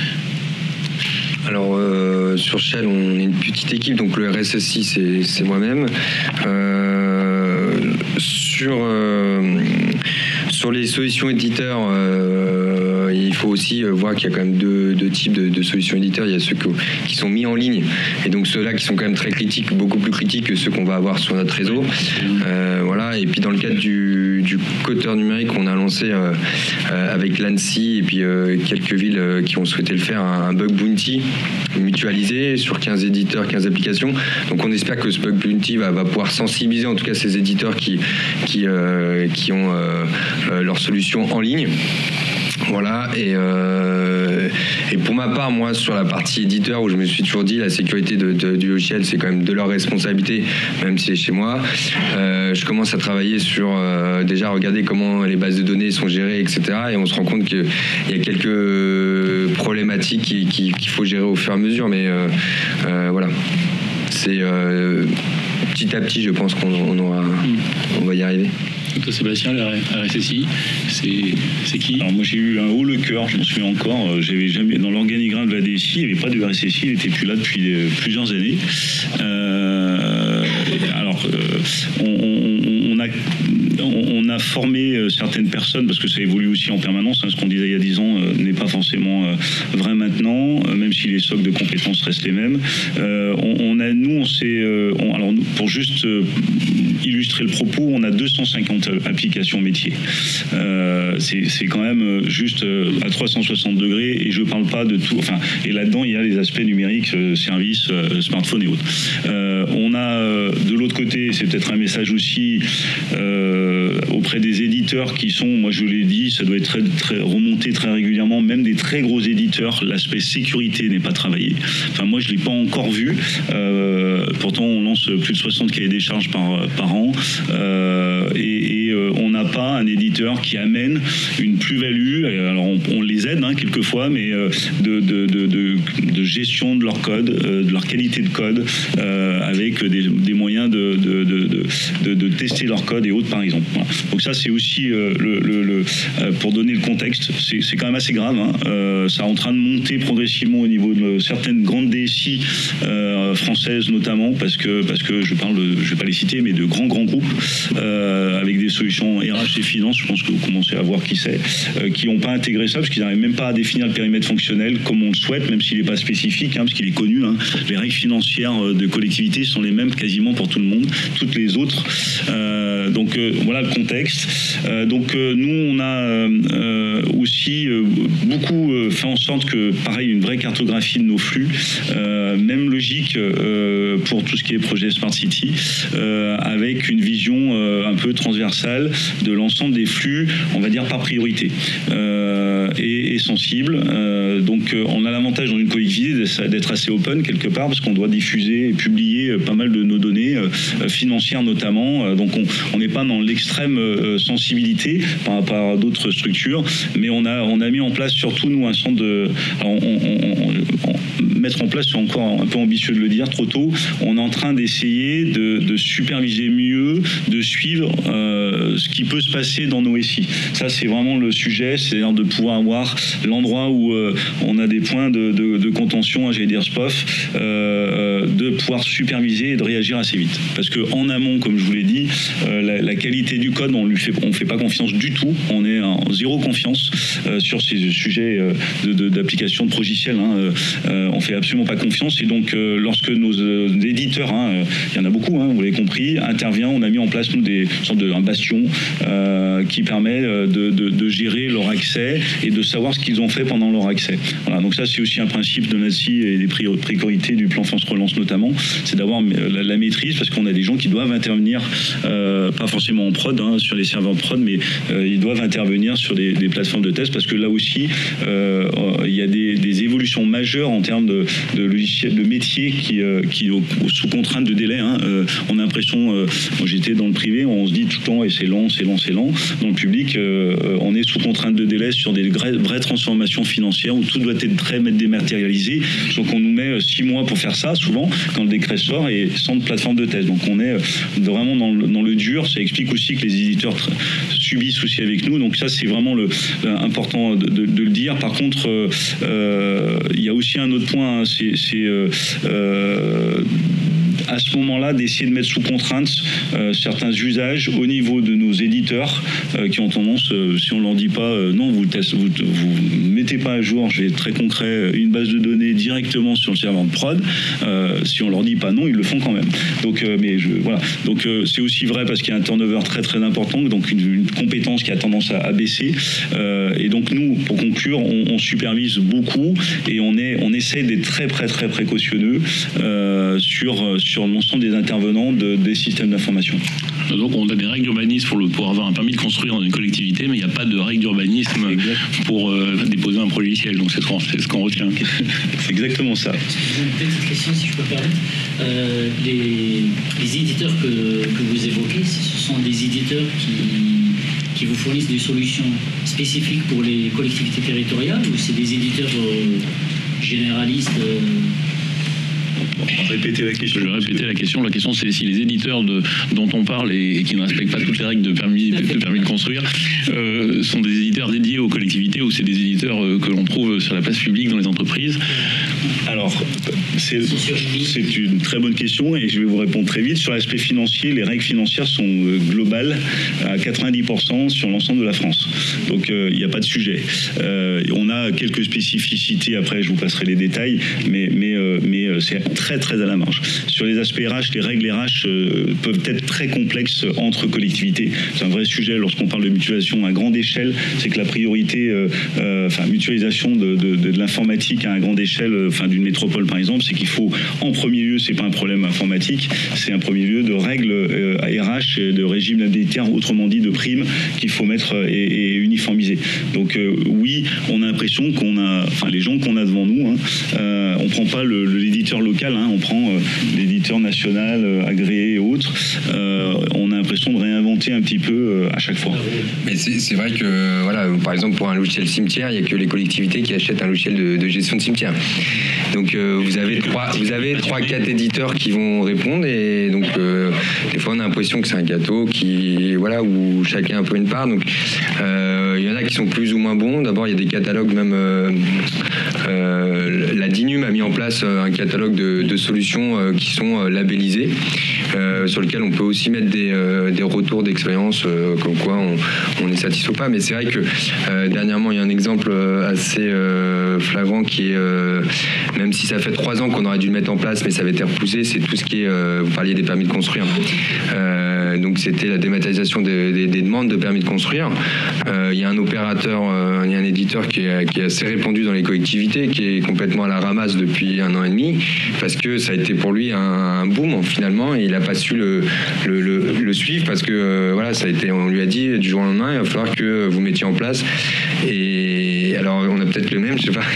Alors euh, sur Shell, on est une petite équipe, donc le R S S I c'est, c'est moi-même. Euh, sur euh, sur les solutions éditeurs, euh, il faut aussi voir qu'il y a quand même deux, deux types de, de solutions éditeurs. Il y a ceux que, qui sont mis en ligne, et donc ceux-là qui sont quand même très critiques, beaucoup plus critiques que ceux qu'on va avoir sur notre réseau. Euh, voilà. Et puis dans le cadre du, du coteur numérique, on a lancé euh, euh, avec l'Annecy et puis euh, quelques villes euh, qui ont souhaité le faire, un, un bug bounty mutualisé sur quinze éditeurs, quinze applications. Donc on espère que ce bug bounty va, va pouvoir sensibiliser en tout cas ces éditeurs qui, qui, euh, qui ont euh, euh, leur solution en ligne. Voilà, et, euh, et pour ma part, moi, sur la partie éditeur, où je me suis toujours dit la sécurité de, de, du logiciel, c'est quand même de leur responsabilité, même si c'est chez moi. Euh, je commence à travailler sur, euh, déjà, regarder comment les bases de données sont gérées, et cetera. Et on se rend compte qu'il y a quelques problématiques qui, qui, qu'il faut gérer au fur et à mesure, mais euh, euh, voilà. C'est euh, petit à petit, je pense qu'on on aura, on va y arriver. Toi, Sébastien, le R S S I, c'est, c'est qui? Alors moi j'ai eu un haut le cœur, je m'en souviens encore, j'avais jamais, dans l'organigramme de la D S I, il n'y avait pas de R S S I, il n'était plus là depuis euh, plusieurs années. Euh, alors euh, on, on, on, a, on a formé certaines personnes, parce que ça évolue aussi en permanence, hein, ce qu'on disait il y a dix ans euh, n'est pas forcément euh, vrai maintenant, euh, même si les socles de compétences restent les mêmes. Euh, on, on a, nous, on s'est... Euh, on, alors nous, pour juste euh, illustrer le propos, on a deux cent cinquante applications métiers. Euh, c'est, c'est quand même juste à trois cent soixante degrés, et je parle pas de tout. Enfin, et là-dedans, il y a les aspects numériques, euh, services, euh, smartphones et autres. Euh, on a euh, de l'autre côté, c'est peut-être un message aussi euh, auprès des éditeurs qui sont, moi je l'ai dit, ça doit être très, très remonté très régulièrement, même des très gros éditeurs, l'aspect sécurité n'est pas travaillé. Enfin, moi je l'ai pas encore vu. Euh, pourtant, on lance plus de soixante cahiers des charges par, par an. Euh, et, et euh, on n'a pas un éditeur qui amène une plus-value. Alors on, on les aide hein, quelquefois, mais euh, de, de, de, de, de gestion de leur code, euh, de leur qualité de code, euh, avec des, des moyens de, de, de, de, de tester leur code et autres par exemple. Voilà. Donc ça c'est aussi euh, le, le, le euh, pour donner le contexte, c'est, c'est quand même assez grave. Hein. Euh, ça est en train de monter progressivement au niveau de certaines grandes D S I euh, françaises notamment, parce que parce que je parle, de, je vais pas les citer, mais de grands grands groupes euh, avec des solutions R H et finance, je pense que vous commencez à voir qui c'est, euh, qui n'ont pas intégré ça parce qu'ils n'arrivent même pas à définir le périmètre fonctionnel comme on le souhaite, même s'il n'est pas spécifique, hein, parce qu'il est connu. Hein. Les règles financières de collectivité sont les mêmes quasiment pour tout le monde, toutes les autres. Euh, donc euh, voilà le contexte. Euh, donc euh, nous on a euh, aussi euh, beaucoup euh, fait en sorte que, pareil, une vraie cartographie de nos flux, euh, même logique euh, pour tout ce qui est projet Smart City, euh, avec une vision euh, un peu transversale de l'ensemble des flux, on va dire par priorité, euh, et, et sensible. Euh, donc euh, on a l'avantage dans une collectivité d'être assez open quelque part, parce qu'on doit diffuser et publier pas mal de nos données euh, financières notamment. Euh, donc on n'est pas dans l'extrême euh, sensibilité par rapport à d'autres structures, mais on a, on a mis en place surtout nous un centre de... Alors, on, on, on, on, mettre en place, c'est encore un peu ambitieux de le dire trop tôt, on est en train d'essayer de, de superviser mieux, de suivre euh, ce qui peut se passer dans nos S I. Ça c'est vraiment le sujet, c'est-à-dire de pouvoir avoir l'endroit où euh, on a des points de, de, de contention, j'allais dire S P O F, euh, de pouvoir superviser et de réagir assez vite. Parce qu'en amont, comme je vous l'ai dit, euh, la, la qualité du code, on ne fait, on fait pas confiance du tout, on est en zéro confiance euh, sur ces sujets euh, de, de, d'application de logiciels, hein, euh, on fait absolument pas confiance, et donc euh, lorsque nos euh, éditeurs, hein, euh, il y en a beaucoup, hein, vous l'avez compris, intervient, on a mis en place nous des sortes de un bastion euh, qui permet de, de, de gérer leur accès et de savoir ce qu'ils ont fait pendant leur accès. Voilà, donc ça c'est aussi un principe de Nassi et des priorités du plan France Relance notamment, c'est d'avoir la, la maîtrise, parce qu'on a des gens qui doivent intervenir, euh, pas forcément en prod, hein, sur les serveurs de prod, mais euh, ils doivent intervenir sur des, des plateformes de test, parce que là aussi, euh, il y a des, des évolutions majeures en termes de, de logiciels, de métiers qui, euh, qui sous contrainte de délai. Hein, euh, on a l'impression, euh, moi j'étais dans le privé, on se dit tout le temps, et c'est lent, c'est lent, c'est lent. Dans le public, euh, on est sous contrainte de délai sur des vraies, vraies transformations financières où tout doit être très dématérialisé. Donc on nous met six mois pour faire ça, souvent, quand le décret sort, et sans de plateforme de test. Donc on est vraiment dans le, dans le dur. Ça explique aussi que les éditeurs subissent aussi avec nous. Donc ça, c'est vraiment le, important de, de, de le dire. Par contre, euh, il y a aussi un autre point, hein, c'est... c'est euh, euh, à ce moment-là, d'essayer de mettre sous contrainte euh, certains usages au niveau de nos éditeurs euh, qui ont tendance, euh, si on ne leur dit pas euh, non, vous ne vous, vous mettez pas à jour, je vais être très concret, une base de données directement sur le serveur de prod, euh, si on leur dit pas non, ils le font quand même. Donc, euh, mais je, voilà. Donc euh, c'est aussi vrai parce qu'il y a un turnover très très important, donc une, une compétence qui a tendance à, à baisser. Euh, et donc nous, pour conclure, on, on supervise beaucoup et on, est, on essaie d'être très très très précautionneux euh, sur, sur sur l'ensemble des intervenants de, des systèmes d'information. Donc on a des règles d'urbanisme pour, pour avoir un permis de construire dans une collectivité, mais il n'y a pas de règles d'urbanisme pour euh, déposer un logiciel. Donc c'est ce qu'on, c'est ce qu'on retient. C'est exactement ça. Une petite question, si je peux permettre. Euh, les, les éditeurs que, que vous évoquez, ce sont des éditeurs qui, qui vous fournissent des solutions spécifiques pour les collectivités territoriales, ou c'est des éditeurs euh, généralistes euh, Répéter la question. Je vais répéter la question. La question, c'est si les éditeurs de, dont on parle et, et qui ne respectent pas toutes les règles de permis de, de, permis de construire euh, sont des éditeurs dédiés aux collectivités ou c'est des éditeurs euh, que l'on trouve sur la place publique dans les entreprises. Alors, c'est, c'est une très bonne question et je vais vous répondre très vite. Sur l'aspect financier, les règles financières sont euh, globales à quatre-vingt-dix pour cent sur l'ensemble de la France. Donc, il euh, n'y a pas de sujet. Euh, on a quelques spécificités, après je vous passerai les détails, mais, mais, euh, mais euh, c'est très très à la marge. Sur les aspects R H, les règles R H euh, peuvent être très complexes entre collectivités. C'est un vrai sujet lorsqu'on parle de mutualisation à grande échelle, c'est que la priorité, euh, euh, enfin mutualisation de, de, de, de l'informatique à grande échelle, euh, enfin d'une métropole par exemple, c'est qu'il faut en premier lieu, c'est pas un problème informatique, c'est un premier lieu de règles euh, R H, et de régime indemnitaire, autrement dit de primes qu'il faut mettre euh, et, et uniformiser. Donc euh, oui, on a l'impression qu'on a, enfin les gens qu'on a devant nous, hein, euh, on prend pas le, le, l'éditeur local, hein, on prend euh, l'éditeur national, euh, agréé et autres. Euh, on a l'impression de réinventer un petit peu euh, à chaque fois. Mais c'est, c'est vrai que, voilà, par exemple, pour un logiciel cimetière, il n'y a que les collectivités qui achètent un logiciel de, de gestion de cimetière. Donc, euh, vous avez trois, vous avez trois, quatre éditeurs qui vont répondre et donc, euh, des fois, on a l'impression que c'est un gâteau qui, voilà, où chacun a un peu une part. Donc, euh, il y en a qui sont plus ou moins bons. D'abord, il y a des catalogues, même euh, euh, la DINUM a mis en place un catalogue de, de solutions euh, qui sont euh, labellisées, euh, sur lesquelles on peut aussi mettre des, euh, des retours d'expérience, euh, comme quoi on, on est satisfait ou pas. Mais c'est vrai que euh, dernièrement, il y a un exemple assez euh, flagrant qui est, euh, même si ça fait trois ans qu'on aurait dû le mettre en place, mais ça avait été repoussé, c'est tout ce qui est, euh, vous parliez des permis de construire. Euh, donc c'était la dématérialisation des, des, des demandes de permis de construire. Euh, il y a un opérateur, euh, il y a un éditeur qui est, qui est assez répandu dans les collectivités, qui est complètement à la ramasse depuis un an et demi, parce que ça a été pour lui un, un boom finalement, et il n'a pas su le, le, le, le suivre parce que euh, voilà, ça a été, on lui a dit du jour au lendemain, il va falloir que vous mettiez en place. Et alors on a peut-être le même, je sais pas.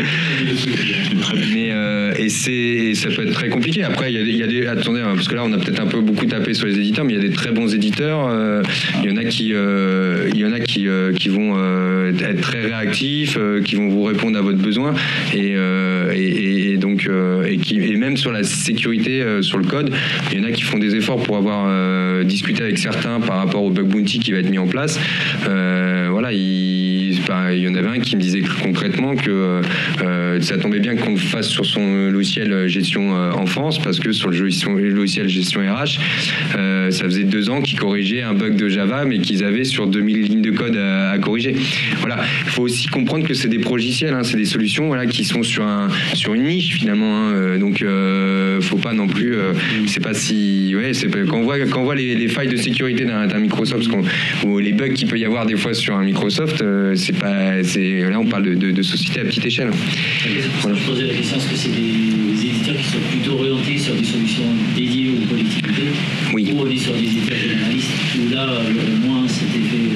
Mais euh, et c'est, et ça peut être très compliqué. Après, il y a, il y a des, attendez, hein, parce que là on a peut-être un peu beaucoup tapé sur les éditeurs, mais il y a des très bons éditeurs. Euh, il y en a qui, euh, il y en a qui, euh, qui vont euh, être très réactifs, euh, qui vont vous répondre à votre besoin, et, euh, et, et donc euh, et qui, et même sur la sécurité, euh, sur le code, il y en a qui font des efforts pour avoir euh, discuté avec certains par rapport au bug bounty qui va être mis en place. Euh, voilà, il, ben, il y en avait un qui me disait concrètement que euh, ça tombait bien qu'on le fasse sur son logiciel gestion euh, enfance, parce que sur le logiciel gestion R H, euh, ça faisait deux ans qu'ils corrigeaient un bug de Java, mais qu'ils avaient sur deux mille lignes de code à, à corriger. Voilà, il faut aussi comprendre que c'est des progiciels, hein, c'est des solutions, voilà, qui sont sur un sur une niche finalement, hein, donc euh, faut pas non plus, euh, c'est pas si, ouais, c'est pas, quand on voit quand on voit les, les failles de sécurité d'un, d'un Microsoft, ou les bugs qu'il peut y avoir des fois sur un Microsoft, euh, c'est pas, c'est, là on parle de, de, de société à petite échelle. Voilà. Je posais la question, est-ce que c'est des éditeurs qui sont plutôt orientés sur des solutions dédiées aux collectivités, oui, ou on est sur des éditeurs généralistes où là, au moins, c'était fait.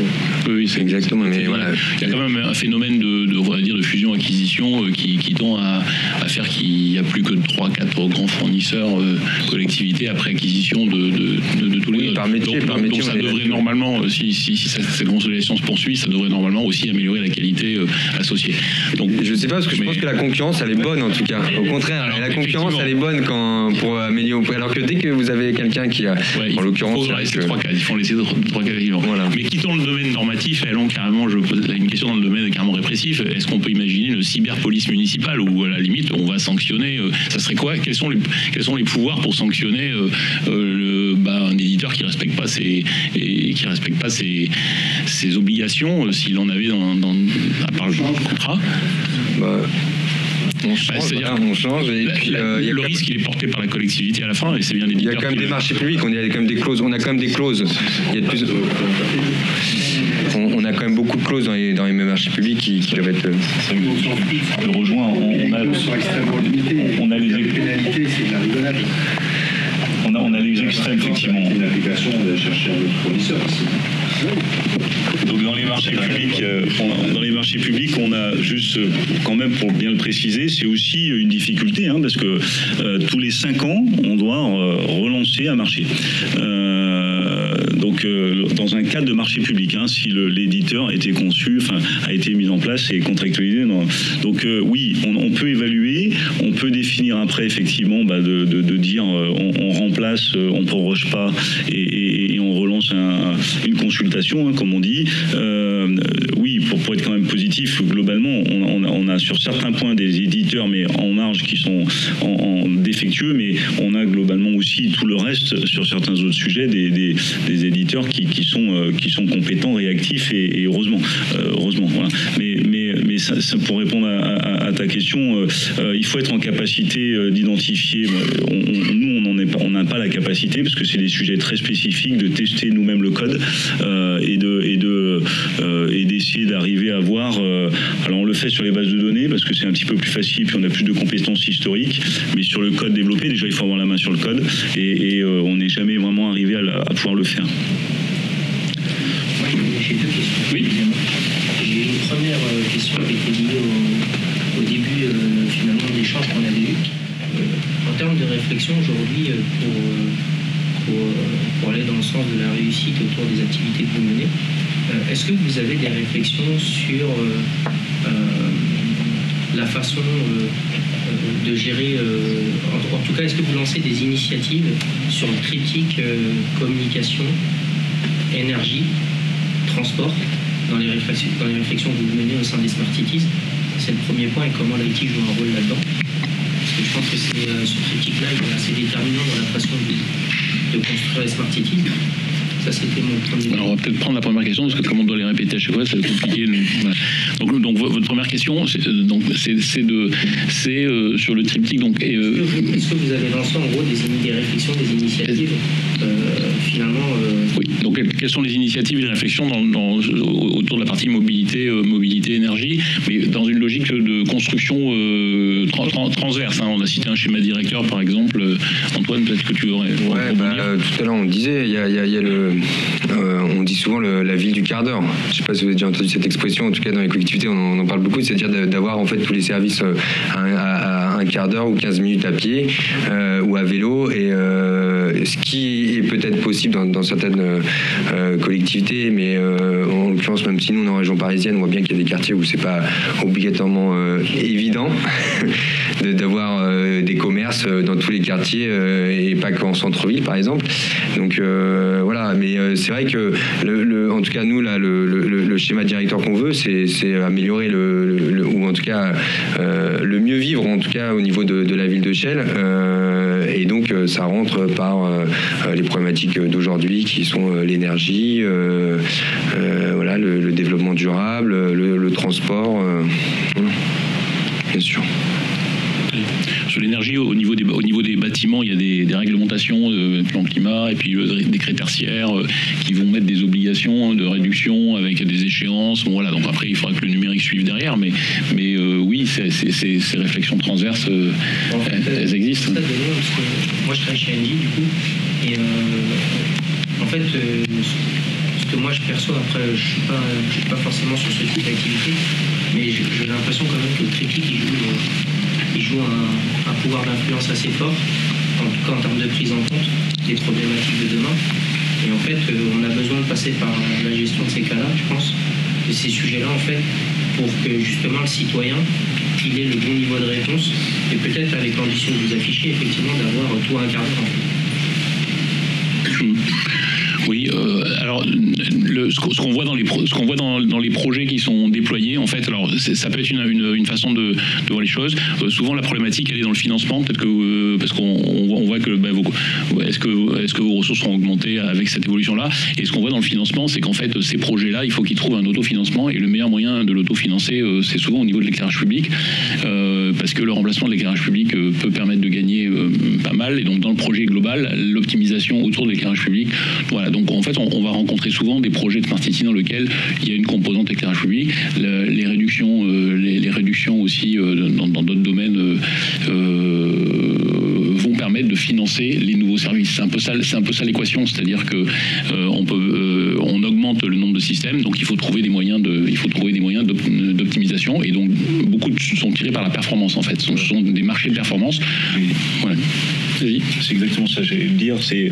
Oui, c'est exactement. Mais voilà. Il y a quand même un phénomène de, de, on va dire, de fusion-acquisition euh, qui, qui tend à, à faire qu'il n'y a plus que trois quatre grands fournisseurs euh, collectivités après acquisition de, de, de, de tous les oui, autres. Par métier, donc, par donc, métier, donc ça devrait normalement, si, si, si ça, cette consolidation se poursuit, ça devrait normalement aussi améliorer la qualité euh, associée. Donc, je ne sais pas, parce que je mais... pense que la concurrence, elle est bonne en tout cas. Au contraire, alors, la concurrence, elle est bonne quand, pour améliorer. Alors que dès que vous avez quelqu'un qui a, ouais, en l'occurrence, il faut laisser trois cas. Il faut laisser trois cas vivants. Voilà. Mais quittons le domaine normatif, allons carrément, je pose une question dans le domaine carrément répressif. Est-ce qu'on peut imaginer une cyberpolice municipale où, à la limite, on va sanctionner euh, ça serait quoi? Quels sont les quels sont les pouvoirs pour sanctionner euh, euh, le, bah, un éditeur qui respecte pas ses et qui respecte pas ses, ses obligations euh, s'il en avait dans, dans à part le contrat? Bah. On change, bah, c'est-à-dire voilà, on change et la, puis, la, euh, le risque il est porté par la collectivité à la fin et c'est bien l'éditeur. Il y a quand même des marchés publics, on a quand même des clauses, on a quand même des clauses. Il y a de plus, on, on a quand même beaucoup de clauses dans les, dans les marchés publics qui, qui doivent être. Je le rejoins. On, on a, on a les pénalités, c'est de la rigolade. On a, on a les extrêmes effectivement. Une application de chercher un autre fournisseur aussi. Donc dans les marchés publics, euh, on, dans les marchés publics, on a juste, euh, quand même pour bien le préciser, c'est aussi une difficulté, hein, parce que euh, tous les cinq ans, on doit euh, relancer un marché. Euh, donc euh, dans un cadre de marché public, hein, si le, l'éditeur était conçu, enfin a été mis en place et contractualisé. Non. Donc euh, oui, on, on peut évaluer, on peut définir après effectivement bah, de, de, de dire euh, on, on remplace, euh, on proroge pas et, et, et on relance un, une consultation, hein, comme on dit. Euh, oui, pour, pour être quand même positif, globalement, on, on, a, on a sur certains points des éditeurs, mais en marge, qui sont en, en défectueux, mais on a globalement aussi tout le reste sur certains autres sujets des, des, des éditeurs qui, qui, sont, euh, qui sont compétents, réactifs et, et heureusement, euh, heureusement, voilà. Mais, mais, mais ça, ça, pour répondre à, à, à ta question, euh, il faut être en capacité d'identifier. On, on, nous, on n'en est pas, on n'a pas la capacité parce que c'est des sujets très spécifiques de tester nous-mêmes le code euh, et de et de euh, et d'essayer d'arriver à voir. Euh, alors on le fait sur les bases de données parce que c'est un petit peu plus facile puis on a plus de compétences historiques. Mais sur le code développé, déjà il faut avoir la main sur le code et, et euh, on n'est jamais vraiment arrivé à, la, à pouvoir le faire. J'ai deux questions. Oui. J'ai une première question qui était liée au, au début euh, finalement de l'échange qu'on avait eu. Euh, en termes de réflexion aujourd'hui, euh, pour, pour, pour aller dans le sens de la réussite autour des activités que vous menez, euh, est-ce que vous avez des réflexions sur euh, euh, la façon euh, de gérer, euh, en, en tout cas, est-ce que vous lancez des initiatives sur le triptyque euh, communication, énergie, transport, dans les réflexions, dans les réflexions que vous menez au sein des Smart Cities? C'est le premier point, et comment l'I T joue un rôle là-dedans. Parce que je pense que c'est, euh, ce critique-là il est assez déterminant dans la façon de, de construire les Smart Cities. Ça, c'était mon premier. Alors, on va peut-être prendre la première question, parce que comme on doit les répéter à chaque fois, c'est compliqué. Donc, donc, votre première question, c'est, donc, c'est, c'est, de, c'est euh, sur le triptyque. Donc, et, euh, est-ce, que vous, est-ce que vous avez lancé en gros des, des réflexions, des initiatives euh, finalement euh... Oui, donc quelles sont les initiatives et les réflexions dans, dans, autour de la partie mobilité, euh, mobilité, énergie, mais dans une logique de construction euh, tra- tra- transverse. Hein. On a cité un schéma directeur, par exemple. Antoine, peut-être que tu aurais. Ouais, bah, euh, tout à l'heure, on le disait, il y a, y a, y a le. Euh, on dit souvent le, la ville du quart d'heure. Je ne sais pas si vous avez déjà entendu cette expression, en tout cas dans les collectivités on en, on en parle beaucoup, c'est-à-dire d'avoir en fait tous les services à, à, à un quart d'heure ou quinze minutes à pied euh, ou à vélo, et euh, ce qui est peut-être possible dans, dans certaines euh, collectivités, mais euh, en l'occurrence même si nous on est en région parisienne, on voit bien qu'il y a des quartiers où c'est pas obligatoirement euh, évident de, d'avoir euh, des commerces dans tous les quartiers euh, et pas qu'en centre-ville par exemple. Donc euh, voilà, mais euh, c'est vrai que le, le, en tout cas nous là le, le, le schéma directeur qu'on veut c'est, c'est améliorer le, le, ou en tout cas euh, le mieux vivre en tout cas au niveau de, de la ville de Chelles euh, et donc euh, ça rentre par euh, les problématiques d'aujourd'hui qui sont euh, l'énergie euh, euh, voilà le, le développement durable, le, le transport euh, bien sûr. Sur l'énergie, au niveau des, au niveau des bâtiments, il y a des, des réglementations de plan climat et puis le décret tertiaire euh, qui vont mettre des obligations de réduction avec des échéances. Bon, voilà, donc après, il faudra que le numérique suive derrière, mais, mais euh, oui, c'est, c'est, c'est, ces réflexions transverses, euh, en fait, elles, elles existent. Ça, de loin, parce que moi, je travaille chez Engie, du coup, et euh, en fait, euh, ce que moi je perçois, après je suis pas, je suis pas forcément sur ce type d'activité, mais j'ai j'ai l'impression quand même que le critique il joue, euh, il joue un, un pouvoir d'influence assez fort, en tout cas en termes de prise en compte des problématiques de demain. Et en fait, euh, on a besoin de passer par la gestion de ces cas-là, je pense, de ces sujets-là en fait, pour que justement le citoyen il ait le bon niveau de réponse, et peut-être avec l'ambition que vous affichez, effectivement, d'avoir tout un quart d'heure en fait. Oui, euh, alors le, ce qu'on voit dans les pro, ce qu'on voit dans, dans les projets qui sont déployés, en fait, alors ça peut être une, une, une façon de, de voir les choses. Euh, souvent, la problématique elle est dans le financement, peut-être que euh, parce qu'on on voit que bah, vos, est-ce que est-ce que vos ressources seront augmentées avec cette évolution-là. Et ce qu'on voit dans le financement, c'est qu'en fait, ces projets-là, il faut qu'ils trouvent un autofinancement, et le meilleur moyen de l'autofinancer, euh, c'est souvent au niveau de l'éclairage public, euh, parce que le remplacement de l'éclairage public euh, peut permettre de gagner euh, pas mal. Et donc, dans le projet global, l'optimisation autour de l'éclairage public, voilà. Donc en fait, on, on va rencontrer souvent des projets de Smart City dans lesquels il y a une composante éclairage public, le, les réductions, euh, les, les réductions aussi euh, dans d'autres domaines euh, euh, vont permettre de financer les nouveaux services. C'est un peu ça, c'est un peu ça l'équation, c'est-à-dire que euh, on peut, euh, on augmente le nombre de systèmes, donc il faut trouver des moyens de, il faut trouver des moyens d'optimisation, et donc beaucoup sont tirés par la performance en fait. Ce sont des marchés de performance. Voilà. C'est exactement ça, j'allais le dire. C'est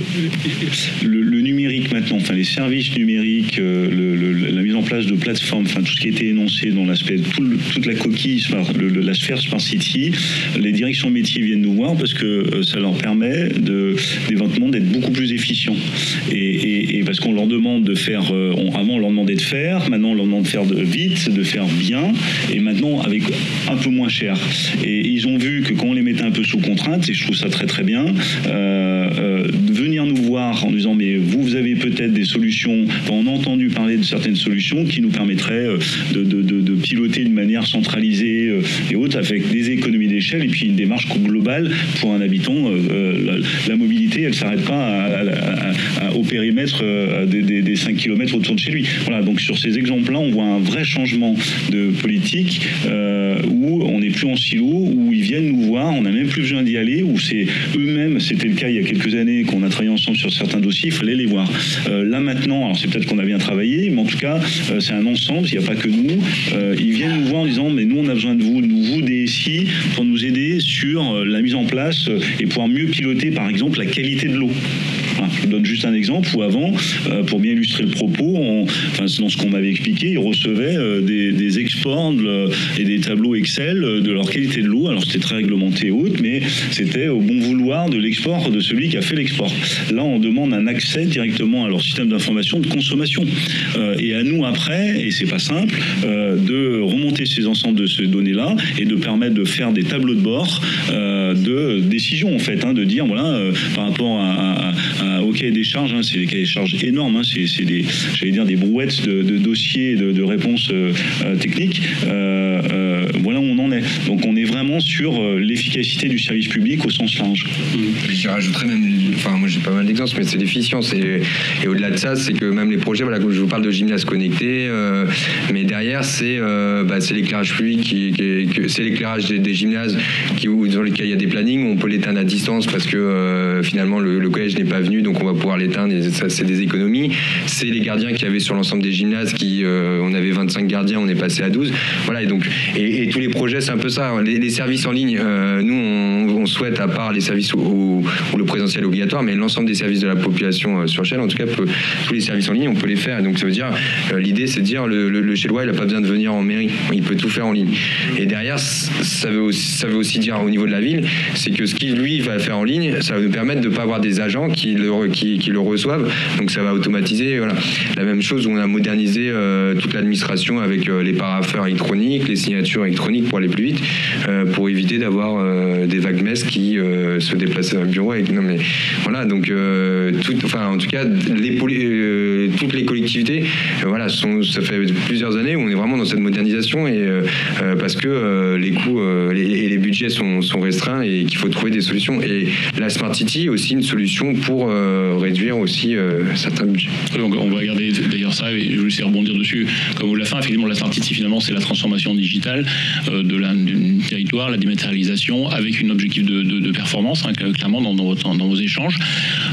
le, le numérique maintenant, enfin les services numériques, euh, le, le, la mise en place de plateformes, enfin tout ce qui a été énoncé dans l'aspect, tout le, toute la coquille, le, le, la sphère Smart City, les directions métiers viennent nous voir parce que euh, ça leur permet de, d'éventuellement d'être beaucoup plus efficients. Et, et, et parce qu'on leur demande de faire, euh, on, avant on leur demandait de faire, maintenant on leur demande de faire de, vite, de faire bien, et maintenant avec un peu moins cher. Et ils ont vu que quand on les mettait un peu sous contrainte, et je trouve ça très très bien, Euh, euh, de venir nous voir en disant mais vous, vous avez peut-être des solutions, enfin, on a entendu parler de certaines solutions qui nous permettraient de, de, de, de piloter d'une manière centralisée euh, et autres, avec des économies d'échelle et puis une démarche globale pour un habitant. Euh, la, la mobilité, elle ne s'arrête pas à, à, à, à, au périmètre euh, des, des, des cinq kilomètres autour de chez lui. Voilà, donc sur ces exemples-là, on voit un vrai changement de politique euh, où on n'est plus en silo, où ils viennent nous voir, on n'a même plus besoin d'y aller, où c'est eux-mêmes, c'était le cas il y a quelques années qu'on a travaillé ensemble sur certains dossiers, il fallait les voir. Euh, là maintenant, alors c'est peut-être qu'on a bien travaillé, mais en tout cas, euh, c'est un ensemble, il n'y a pas que nous. Euh, ils viennent nous voir en disant, mais nous on a besoin de vous, nous, vous D S I, pour nous aider sur euh, la mise en place euh, et pouvoir mieux piloter par exemple la qualité de l'eau. Voilà, je vous donne juste un exemple où avant, euh, pour bien illustrer le propos, on, enfin, dans ce qu'on m'avait expliqué, ils recevaient euh, des, des exports de, et des tableaux Excel de leur qualité de l'eau. Alors c'était très réglementé et autres, mais c'était au bon vouloir de l'export de celui qui a fait l'export. Là, on demande un accès directement à leur système d'information de consommation. Euh, et à nous après, et c'est pas simple, euh, de remonter ces ensembles de ces données-là et de permettre de faire des tableaux de bord euh, de décision en fait, hein, de dire voilà, euh, par rapport à, à, à, au cahier des charges, hein, c'est des cahiers des charges énormes, hein, c'est, c'est des, j'allais dire des brouettes de, de dossiers, de, de réponses euh, techniques. Euh, euh, voilà où on en est. Donc on est vraiment sur euh, l'efficacité du service public au sens large. Je rajouterais même, enfin moi j'ai pas mal d'exemples, mais c'est l'efficience. Et, et au-delà de ça, c'est que même les projets, voilà, comme je vous parle de gymnase connecté, euh, mais derrière c'est, euh, bah, c'est l'éclairage public, qui, qui, qui, c'est l'éclairage des, des gymnases qui, où, dans lesquels il y a des plannings où on peut l'éteindre à distance parce que euh, finalement le, le collège n'est pas venu, donc on va pouvoir l'éteindre. Et ça, c'est des économies. C'est les gardiens qu'il y avait sur l'ensemble des gymnases, qui euh, on avait vingt-cinq gardiens, on est passé à douze. Voilà, et donc et, et tous les projets, c'est un peu ça. Les, les services en ligne, euh, nous on, on souhaite, à part les services où, où, où le présentiel est obligatoire, mais l'ensemble des services de la population euh, sur Chelles, en tout cas, peut, tous les services en ligne, on peut les faire. Donc ça veut dire, euh, l'idée, c'est de dire le, le, le Chellois, il n'a pas besoin de venir en mairie, il peut tout faire en ligne. Et derrière, ça veut aussi, ça veut aussi dire au niveau de la ville, c'est que ce qu'il lui va faire en ligne, ça va nous permettre de ne pas avoir des agents qui le, qui, qui le reçoivent. Donc ça va automatiser. Voilà. La même chose où on a modernisé euh, toute l'administration avec euh, les parapheurs électroniques, les signatures électroniques pour aller plus vite, euh, pour éviter d'avoir euh, des vagues messes qui euh, se déplaçaient dans le bureau. Avec, non mais voilà, donc euh, tout, enfin en tout cas les, euh, toutes les collectivités, euh, voilà, sont, ça fait plusieurs années où on est vraiment dans cette modernisation et euh, parce que euh, les coûts euh, les, et les budgets sont, sont restreints et qu'il faut trouver des solutions. Et la Smart City est aussi une solution pour euh, réduire aussi euh, certains budgets. Donc on va regarder d'ailleurs ça et je vais essayer de rebondir dessus. Comme vous l'avez fait, effectivement, la Smart City finalement c'est la transformation digitale euh, de la, du territoire, la dématérialisation avec un objectif de, de, de performance, hein, clairement dans, dans, votre, dans vos échanges.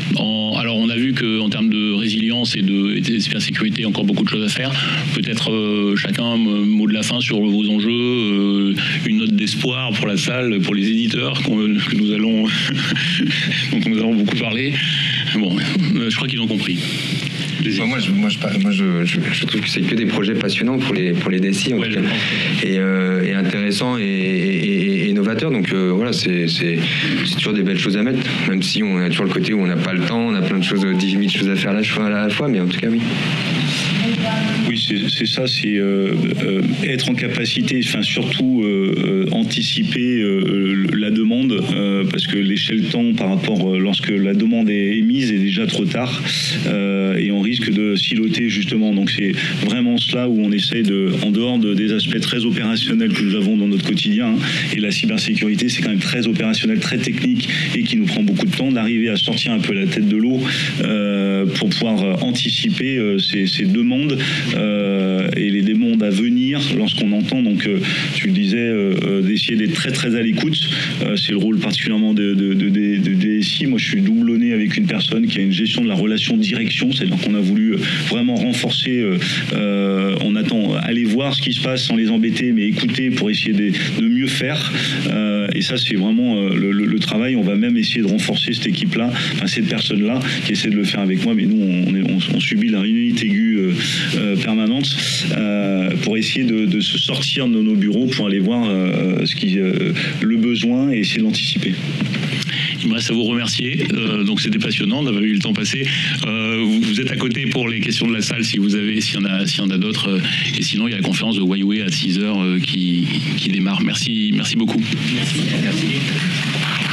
En, alors on a vu qu'en termes de résilience et de, et de cybersécurité, il y a encore beaucoup de choses à faire. Peut-être euh, chacun, mot de la fin sur vos enjeux, euh, une note d'espoir pour la salle, pour les éditeurs que nous allons, dont nous allons beaucoup parler. Bon, je crois qu'ils ont compris. Bon, moi, je, moi, je, moi je, je, je trouve que c'est que des projets passionnants pour les, pour les D S I en ouais, tout cas, et, euh, et intéressants et, et, et innovateurs. Donc euh, voilà, c'est, c'est, c'est toujours des belles choses à mettre, même si on a toujours le côté où on n'a pas le temps, on a plein de choses, dix mille choses à faire à la fois, mais en tout cas, oui. Oui, c'est, c'est ça, c'est euh, euh, être en capacité, enfin surtout euh, anticiper euh, la demande, euh, parce que l'échelle temps par rapport, euh, lorsque la demande est émise, est déjà trop tard, euh, et on risque de siloter justement. Donc c'est vraiment cela où on essaye de, en dehors de, des aspects très opérationnels que nous avons dans notre quotidien, hein, et la cybersécurité c'est quand même très opérationnel, très technique, et qui nous prend beaucoup de temps, d'arriver à sortir un peu la tête de l'eau euh, pour pouvoir anticiper euh, ces, ces demandes euh, et les demandes à venir lorsqu'on entend, donc euh, tu le disais, euh, d'essayer d'être très très à l'écoute. Euh, c'est le rôle particulièrement de, de, de, de, de D S I. Moi je suis doublonné avec une personne qui a une gestion de la relation direction, c'est-à-dire qu'on a voulu vraiment renforcer, euh, euh, on attend aller voir ce qui se passe sans les embêter, mais écouter pour essayer de, de mieux faire, euh, et ça c'est vraiment euh, le, le, le travail. On va même essayer de renforcer cette équipe-là, enfin cette personne-là qui essaie de le faire avec moi, mais nous on, est, on, on subit la réunionite aiguë euh, euh, permanente euh, pour essayer de, de se sortir de nos bureaux pour aller voir euh, ce qui, euh, le besoin et essayer de l'anticiper. Il me reste à vous remercier. Euh, donc c'était passionnant, on n'a pas vu le temps passer. Euh, vous, vous êtes à côté pour les questions de la salle si vous avez, s'il y en a, s'il y en a d'autres. Euh, et sinon, il y a la conférence de Huawei à six heures euh, qui, qui démarre. Merci, merci beaucoup. Merci. Merci.